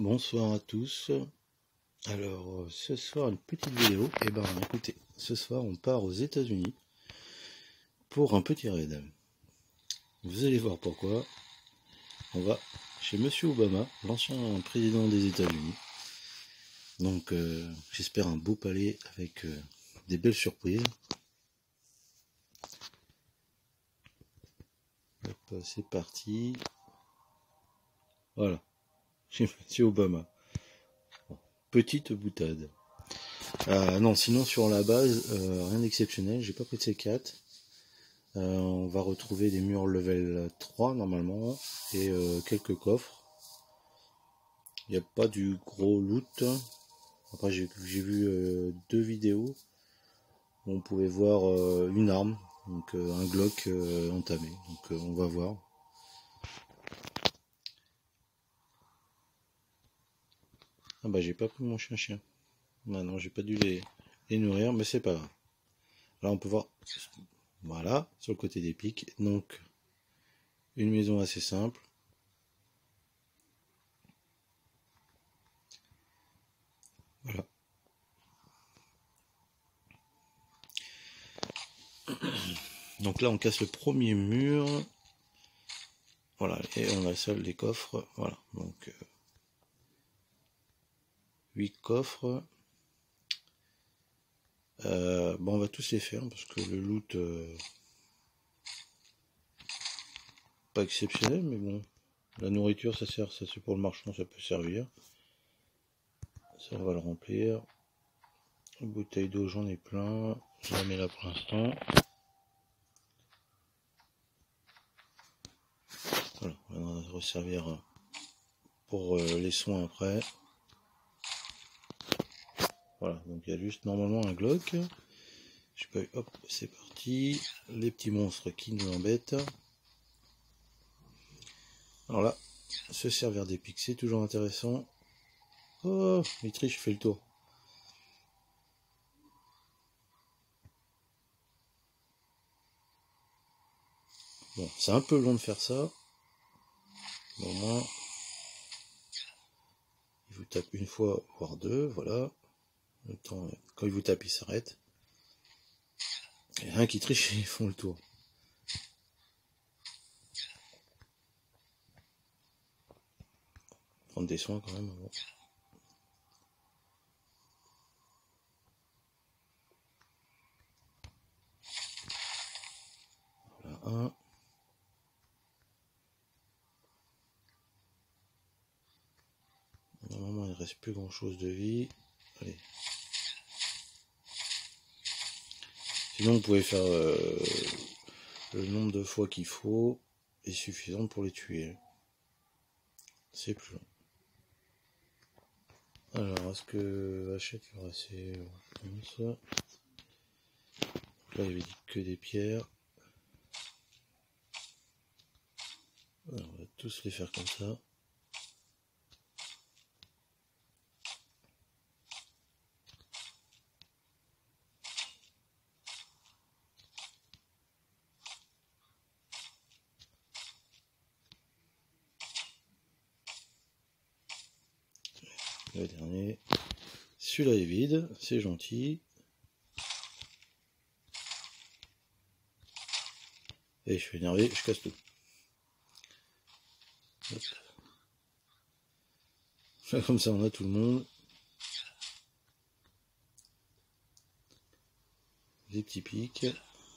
Bonsoir à tous. Alors ce soir une petite vidéo. Et ben écoutez, ce soir on part aux États-Unis pour un petit raid. Vous allez voir pourquoi. On va chez Monsieur Obama, l'ancien président des États-Unis. Donc j'espère un beau palais avec des belles surprises. Hop, c'est parti. Voilà, chez Monsieur Obama. Petite boutade. Non, sinon sur la base, rien d'exceptionnel, j'ai pas pris de C4. On va retrouver des murs level 3 normalement, et quelques coffres. Il n'y a pas du gros loot. Après j'ai vu deux vidéos où on pouvait voir une arme, donc un Glock entamé, donc on va voir. Ah bah j'ai pas pris mon chien. Non, j'ai pas dû les nourrir, mais c'est pas grave. Là on peut voir, voilà, sur le côté des pics, donc une maison assez simple. Voilà. Donc là on casse le premier mur. Voilà, et on a seul les coffres. Voilà, donc 8 coffres. Bon, on va tous les faire parce que le loot pas exceptionnel, mais bon, la nourriture ça sert, ça c'est pour le marchand, ça peut servir. Ça on va le remplir. Bouteille d'eau j'en ai plein, je la mets là pour l'instant. Voilà, on va resservir pour les soins après. Voilà, donc il y a juste normalement un Glock. Je sais pas, hop, c'est parti. Les petits monstres qui nous embêtent. Alors là, se servir des pics, c'est toujours intéressant. Oh, il triche, fait le tour. Bon, c'est un peu long de faire ça. Mais au moins, il vous tape une fois, voire deux, voilà. Le temps, quand il vous tape, il s'arrête. Il y en a un qui triche et ils font le tour. Prendre des soins quand même. Bon. Voilà un. Normalement, il ne reste plus grand chose de vie. Allez. Sinon, vous pouvez faire le nombre de fois qu'il faut est suffisant pour les tuer. C'est plus long. Alors, est-ce que Hachette il y aura assez ça. Là, il y avait dit que des pierres. Alors, on va tous les faire comme ça. Le dernier. Celui-là est vide, c'est gentil. Et je suis énervé, je casse tout. Hop. Comme ça on a tout le monde. Des petits pics.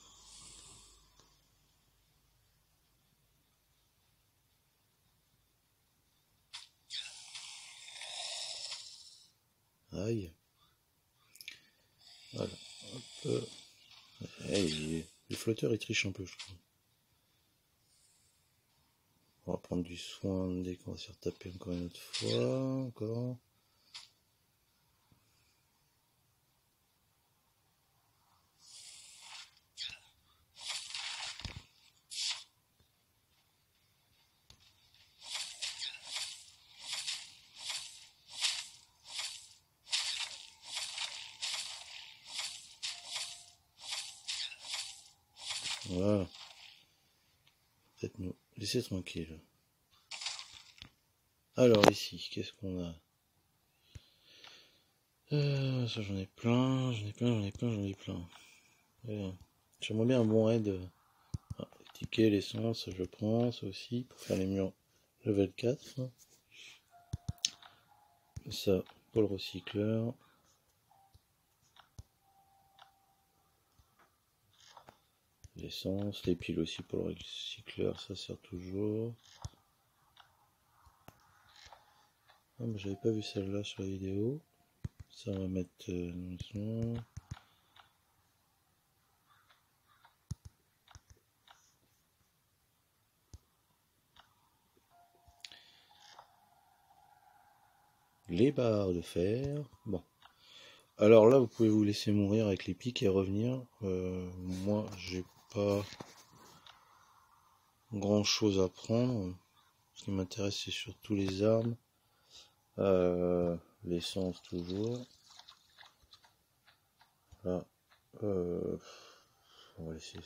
Aïe. Voilà. Hop. Hey, les flotteurs ils trichent un peu je trouve. On va prendre du soin dès qu'on va se faire taper encore une autre fois. Encore. Voilà. Peut-être nous laisser tranquille. Alors ici, qu'est-ce qu'on a? Ça j'en ai plein, j'en ai plein. J'aimerais bien un bon raid. Ticket, l'essence, je prends ça aussi pour faire les murs level 4. Ça pour le recycleur. L'essence, les piles aussi pour le recycleur, ça sert toujours. Ah, mais j'avais pas vu celle-là sur la vidéo. Ça va mettre les barres de fer. Bon. Alors là, vous pouvez vous laisser mourir avec les pics et revenir. Moi, j'ai pas grand chose à prendre. Ce qui m'intéresse, c'est surtout les armes. L'essence toujours. Là, on va laisser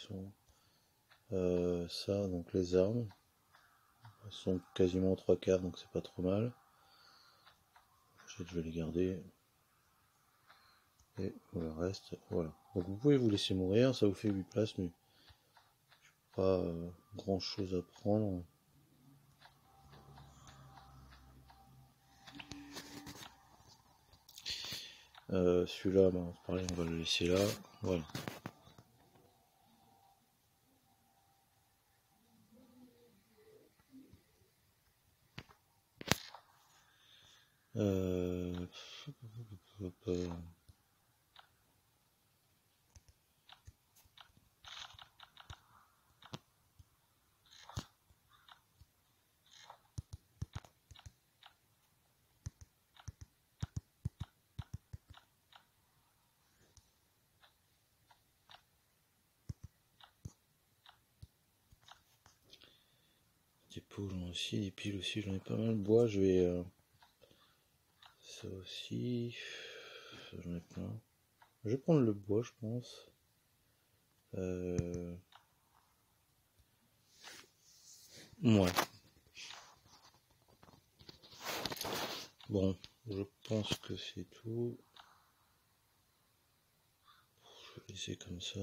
ça, donc les armes. Elles sont quasiment 3/4, donc c'est pas trop mal. Je vais les garder. Et le reste, voilà. Donc vous pouvez vous laisser mourir, ça vous fait 8 places, mais pas grand chose à prendre. Celui-là, pareil, on va le laisser là. Voilà. Des pots aussi, des piles aussi, j'en ai pas mal. Bois, je vais ça aussi, j'en ai plein. Je vais prendre le bois, je pense. Ouais. Bon, je pense que c'est tout. Je vais laisser comme ça.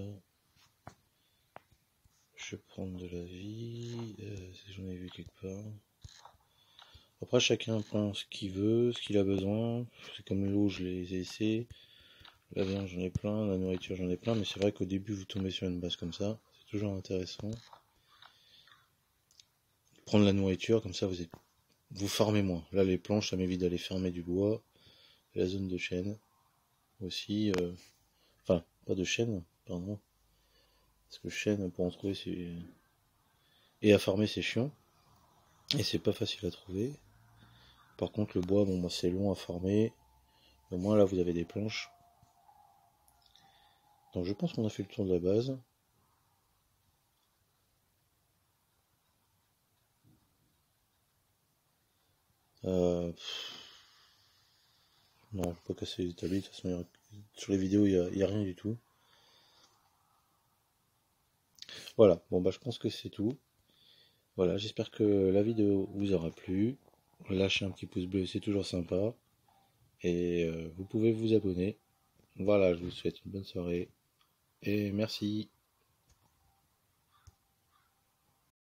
Je vais prendre de la vie, si j'en ai vu quelque part. Après, chacun prend ce qu'il veut, ce qu'il a besoin. C'est comme l'eau, je les ai essayés. La viande, j'en ai plein. La nourriture, j'en ai plein. Mais c'est vrai qu'au début, vous tombez sur une base comme ça. C'est toujours intéressant. Prendre la nourriture, comme ça, vous farmez moins. Là, les planches, ça m'évite d'aller fermer du bois. La zone de chêne aussi. Enfin, pas de chêne, pardon. Parce que chêne, pour en trouver, c'est... Et à farmer, c'est chiant. Et c'est pas facile à trouver. Par contre, le bois, bon, c'est long à farmer. Au moins, là, vous avez des planches. Donc, je pense qu'on a fait le tour de la base. Non, je vais pas casser les établis. De toute façon, sur les vidéos, il n'y a rien du tout. Voilà, bon, bah, je pense que c'est tout. Voilà, j'espère que la vidéo vous aura plu. Lâchez un petit pouce bleu, c'est toujours sympa. Et vous pouvez vous abonner. Voilà, je vous souhaite une bonne soirée. Et merci.